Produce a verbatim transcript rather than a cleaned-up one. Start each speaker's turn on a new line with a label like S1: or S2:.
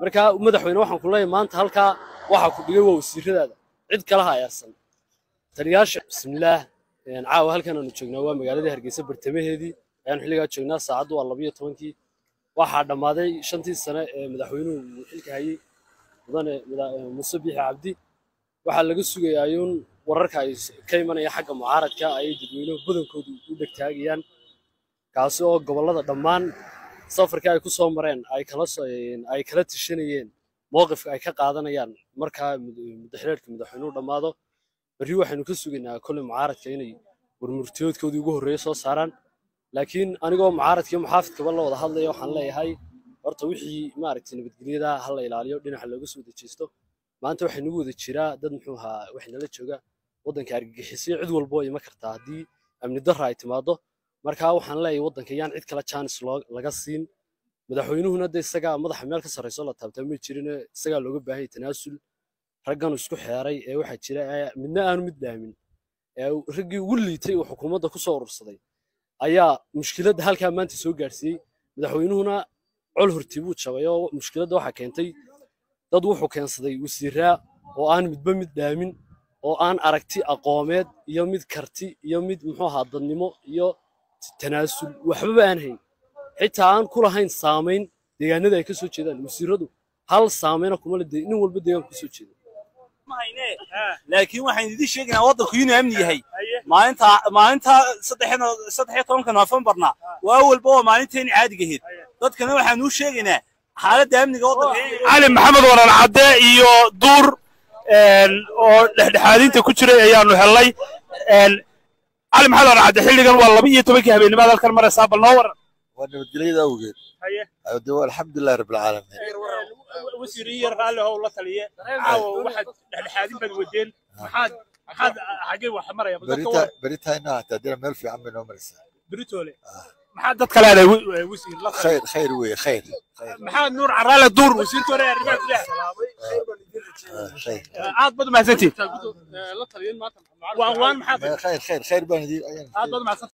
S1: marka madaxweyne waxaan ku leeyahay maanta halka waxa ku dhigay waa wasiiradaada cid kala hayarsan taliyaasha bismillaah een caawa halkan aanu joognaa waa magaalada Hargeysa bartamaheedii ayaan xilliga joognaa saacadu waa laba iyo tobankii waxa dhamaaday shantii sano ee madaxweynuhu xilka hayay mudane Muuse Biixi Cabdi waxa laga sugayaa in wararka ay ka imanaya xagga mucaaradka ay dadweynuhu badankoodu u dhagtaagayaan kaas oo gobolada dhammaan safarka ay ku soo mareen ay kala ay kala tishanayeen mowqifka ay ka qaadanayaan marka madaxweynka madaxweynuhu dhamaado bari waxaanu ka sugaynaa kulli mucaaradka inay warmurtiyoodkoodii ugu horeeyay soo saaraan laakiin anigoo mucaaradka iyo muxaafidka la wada hadlayo waxaan leeyahay horta wixii maaragtay nabadgelyada hal la ilaaliyo dhinaca laga soo dajisto maanta waxay nagu wada jiraa dad muxuu ahaa waxna la jooga wadanka argagixisay cid walba oo ima karta hadii amni darro ay timaado marka waxaan leeyahay wadanka yaan cid kala chance laga siin madaxweynuhuna de isaga madaxa meel ka sareyso la taabtay ma jirin isaga looga baahay tanaasul raggan isku xeeray ee waxa jira midna aanu mid dhaamin ee ragii ugu liitay oo xukuumadda ku soo urursaday ayaa mushkiladda halka maanta soo gaarsiiyay madaxweynuhuna col hortii buu jabay oo mushkiladda waxa keentay dad wuxuu keensaday wasiiraa oo aan midba mid dhaamin oo aan aragti aqoomeed iyo mid karti iyo mid muxuu ahaa dadnimo iyo tanaasul waxba aan hayn xitaa aan ku lahayn saameyn deegaanada ay ka soo jeedaan wasiiradu hal saameyn kuma leh nin walba deegaan ku soo jeedo
S2: laakiin waxaan idin sheegaynaa wadanku inuu amni yahay maalinta maalinta saddex iyo tobanka Novembarna waa walba waa maalinteen caadiga ahayd dadkana waxaan u sheegaynaa xaaladda amniga wadanka
S3: cali maxamed waran cadde iyo duur een oo dhexdhexaadinta ku jiray ayaanu helay een cali maxamed waran cadde xilligan waa laba iyo tobankii habeenimada halkan maraysaa bal noo waran
S4: waa nabadgelyada awgeed ayuu alxamdulillaah rabbil caalamiin
S3: wasiiriye raali oo la taliye caawa waxa dhexdhexaadin bad wadeen maxaad maxaad xagee wax maraya
S4: barita baritayna hataa dira meel fiican bay noo maraysaa
S3: britole maxaad dadka leedahay wasiir la
S4: khayr khayr weeye khayr
S3: maxaad nuur caraale duur wasiirtore arrimaha gudaha
S4: khayr
S3: aad bad mahadsantiin la taliyin maanta waan waan maxaad
S4: khayr khayr khayr baan idin
S3: aad bad mahadsan